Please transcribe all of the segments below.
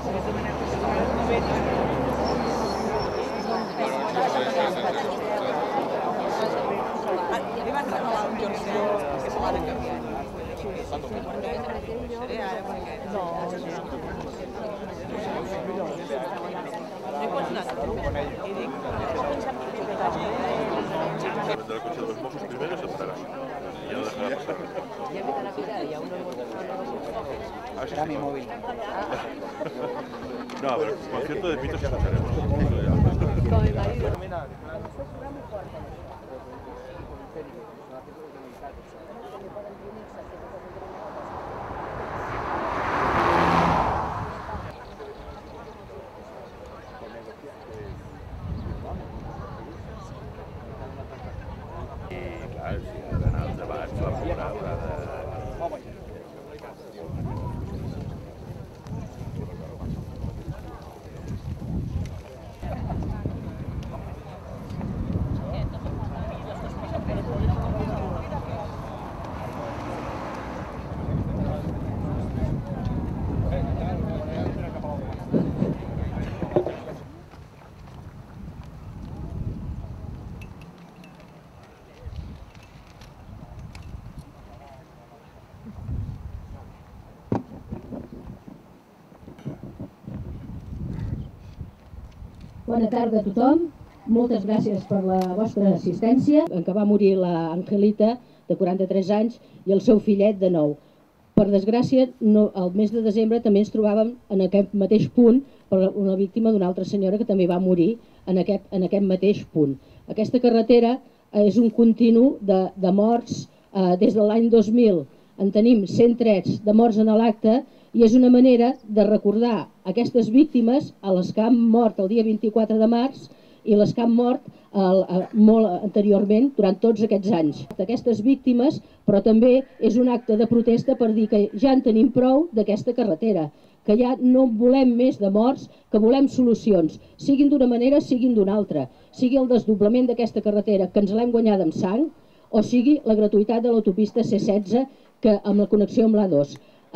Vendrá el coche de los Mossos primero y se parará. Y ya no dejará pasar. Será mi móvil. No, pero el concierto de Pitos escucharemos. Clar, si ha d'anar als debats, la fora haurà de... Bona tarda a tothom, moltes gràcies per la vostra assistència. En què va morir la Angelita, de 43 anys, i el seu fillet, de 9. Per desgràcia, el mes de desembre també ens trobàvem en aquest mateix punt per una víctima d'una altra senyora que també va morir en aquest mateix punt. Aquesta carretera és un continu de morts des de l'any 2000. En tenim 103 de morts en l'acte i és una manera de recordar aquestes víctimes a les que han mort el dia 24 de març i les que han mort molt anteriorment durant tots aquests anys. Aquestes víctimes, però també és un acte de protesta per dir que ja en tenim prou d'aquesta carretera, que ja no volem més de morts, que volem solucions, siguin d'una manera, siguin d'una altra, sigui el desdoblament d'aquesta carretera, que ens l'hem guanyada amb sang, o sigui la gratuïtat de l'autopista C16 amb la connexió amb l'A2.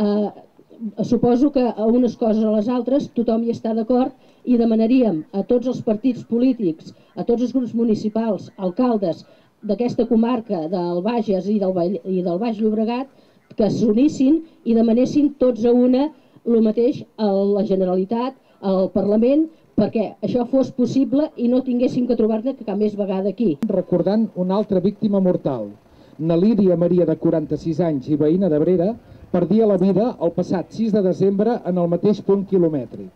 Suposo que a unes coses o a les altres tothom hi està d'acord i demanaríem a tots els partits polítics, a tots els grups municipals, alcaldes d'aquesta comarca del Bages i del Baix Llobregat que s'unissin i demanessin tots a una el mateix a la Generalitat, al Parlament, perquè això fos possible i no tinguéssim que trobar-ne cap més vegada aquí. Recordant una altra víctima mortal, na Lídia Maria, de 46 anys i veïna d'Abrera, perdia la vida el passat 6 de desembre en el mateix punt quilomètric.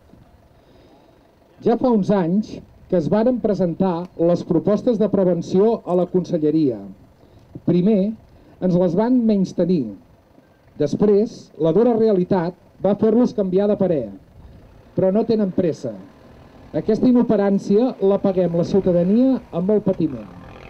Ja fa uns anys que es varen presentar les propostes de prevenció a la Conselleria. Primer, ens les van menystenir. Després, la dura realitat va fer-los canviar de parer. Però no tenen pressa. Aquesta inoperància la paguem la ciutadania amb molt patiment.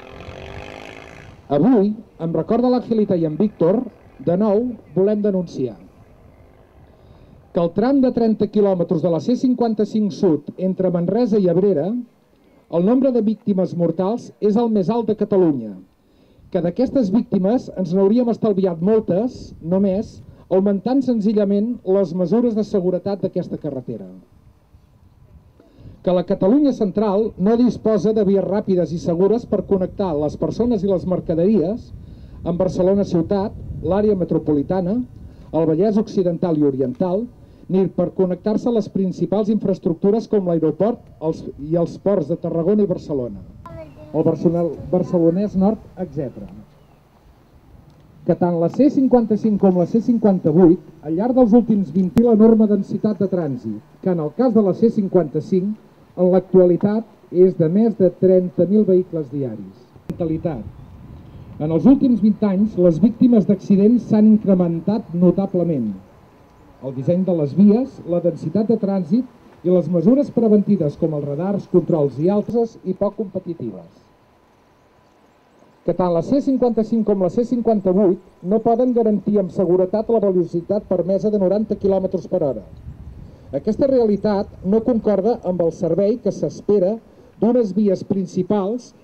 Avui, em recorda l'Angelita i en Víctor, de nou volem denunciar que el tram de 30 quilòmetres de la C55 Sud entre Manresa i Abrera, el nombre de víctimes mortals és el més alt de Catalunya, que d'aquestes víctimes ens n'hauríem estalviat moltes, només, augmentant senzillament les mesures de seguretat d'aquesta carretera. Que la Catalunya central no disposa de vies ràpides i segures per connectar les persones i les mercaderies amb Barcelona ciutat, l'àrea metropolitana, el Vallès Occidental i Oriental, ni per connectar-se a les principals infraestructures com l'aeroport i els ports de Tarragona i Barcelona, el Barcelonès Nord, etc. Que tant la C55 com la C58, al llarg dels últims 20 anys, l'enorme densitat de trànsit, que en el cas de la C55, en l'actualitat és de més de 30.000 vehicles diaris. Mentalitat. En els últims 20 anys, les víctimes d'accidents s'han incrementat notablement. El disseny de les vies, la densitat de trànsit i les mesures preventives com els radars, controls i altres i poc competitives. Que tant la C55 com la C58 no poden garantir amb seguretat la velocitat permesa de 90 km per hora. Aquesta realitat no concorda amb el servei que s'espera d'unes vies principals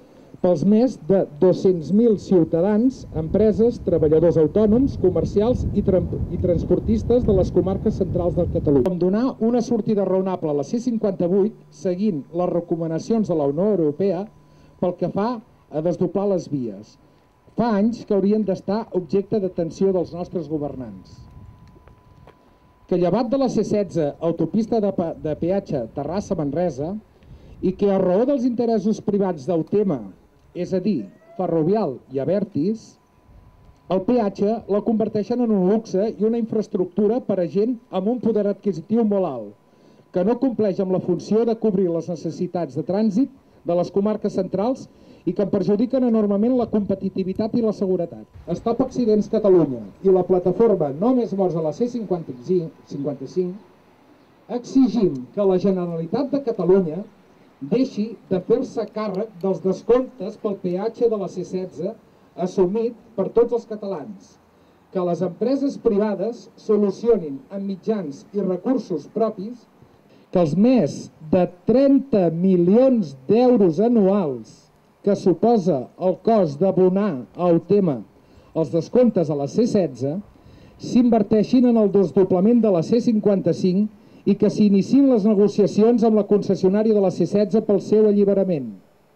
pels més de 200.000 ciutadans, empreses, treballadors autònoms, comercials i transportistes de les comarques centrals de Catalunya. Com donar una sortida raonable a la C58 seguint les recomanacions de la Unió Europea pel que fa a desdoblar les vies. Fa anys que haurien d'estar objecte d'atenció dels nostres governants. Que llevat de la C16, autopista de peatge Terrassa-Manresa, i que a raó dels interessos privats del tema, és a dir, Ferrovial i Abertis, el peatge la converteixen en un luxe i una infraestructura per a gent amb un poder adquisitiu molt alt, que no compleix amb la funció de cobrir les necessitats de trànsit de les comarques centrals i que en perjudiquen enormement la competitivitat i la seguretat. Stop Accidents Catalunya i la plataforma No Més Morts a la C55 exigim que la Generalitat de Catalunya deixi de fer-se càrrec dels descomptes pel peatge de la C16 assumit per tots els catalans, que les empreses privades solucionin amb mitjans i recursos propis, que els més de 30 milions d'euros anuals que suposa el cost d'abonar al tema els descomptes a la C16 s'inverteixin en el desdoblament de la C55 i que s'iniciïn les negociacions amb la concessionària de la C16 pel seu alliberament.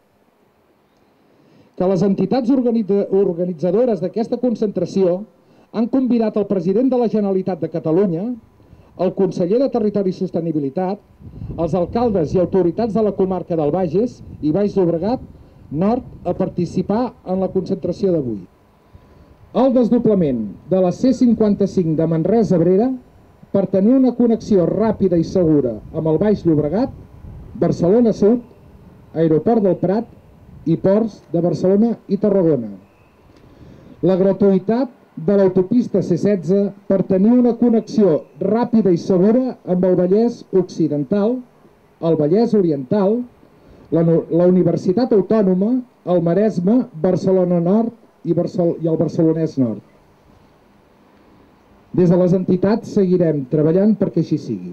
Que les entitats organitzadores d'aquesta concentració han convidat el president de la Generalitat de Catalunya, el conseller de Territori i Sostenibilitat, els alcaldes i autoritats de la comarca del Bages i Baix Llobregat Nord a participar en la concentració d'avui. El desdoblament de la C55 de Manresa-Abrera per tenir una connexió ràpida i segura amb el Baix Llobregat, Barcelona Sud, Aeroport del Prat i ports de Barcelona i Tarragona. La gratuïtat de l'autopista C16 per tenir una connexió ràpida i segura amb el Vallès Occidental, el Vallès Oriental, la Universitat Autònoma, el Maresme, Barcelona Nord i el Barcelonès Nord. Des de les entitats seguirem treballant perquè així sigui.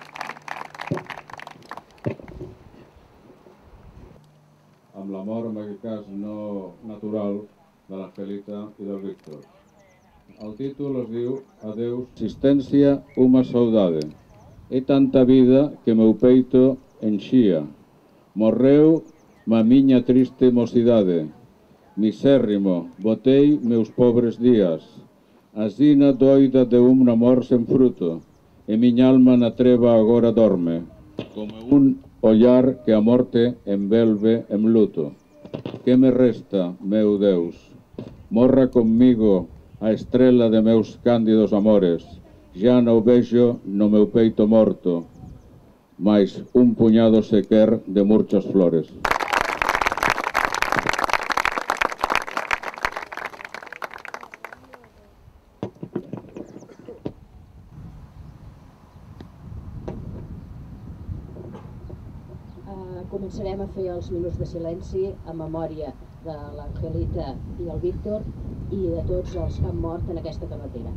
Amb la mort, en aquest cas no natural, de l'Angelita i del Víctor. El títol es diu Adeus, existència, uma saudade. He tanta vida que meu peito enchía. Morreu ma miña triste mocidade. Misérrimo, botei meus pobres días. Asina doida de un amor sen fruto, e miña alma na treva agora dorme, como un ollar que a morte envelve en luto. Que me resta, meu Deus? Morra conmigo a estrela de meus cándidos amores, ya non vexo no meu peito morto, mais un puñado sequer de murchas flores. Començarem a fer els minuts de silenci en memòria de l'Angelita i el Víctor i de tots els que han mort en aquesta carretera.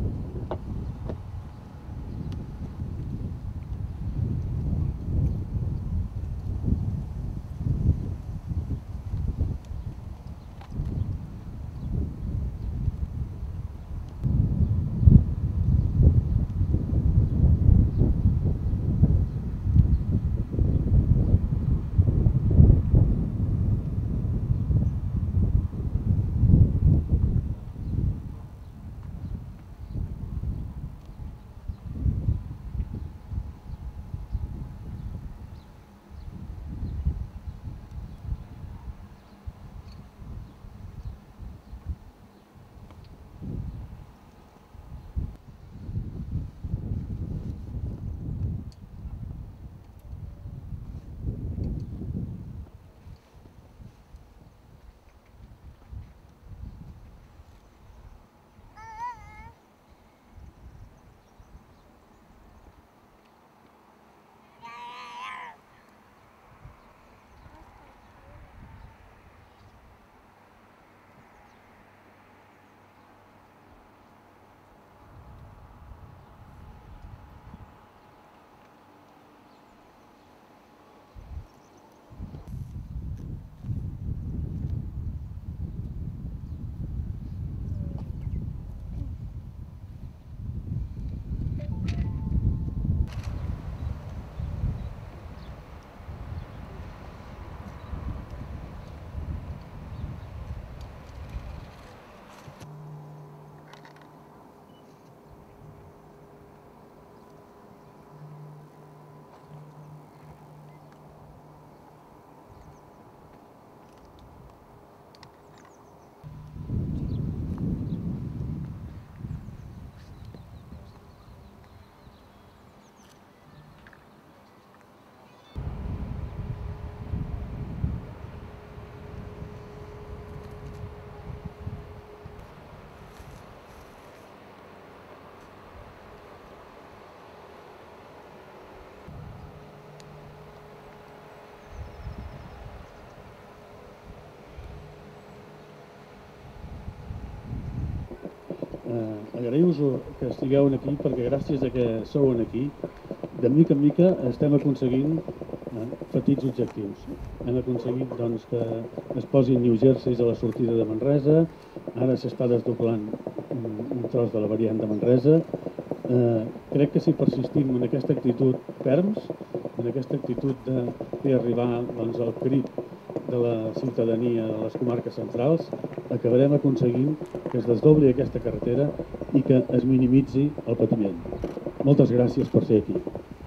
agrair-vos que estigueu aquí, perquè gràcies a que sou aquí, de mica en mica estem aconseguint petits objectius. Hem aconseguit doncs, que es posin New Jerseys a la sortida de Manresa, ara s'està desdoblant un tros de la variant de Manresa. Crec que si persistim en aquesta actitud ferms, en aquesta actitud de fer arribar doncs, el crit de la ciutadania de les comarques centrals, acabarem aconseguint que es desdobli aquesta carretera i que es minimitzi el patiment. Moltes gràcies per ser aquí.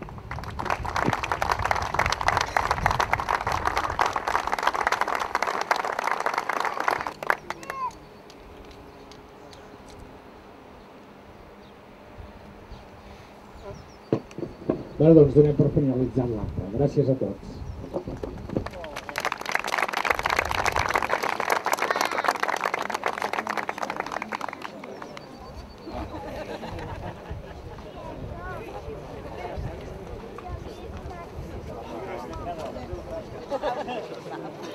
Bé, doncs donem per finalitzat l'acte. Gràcies a tots. Gracias.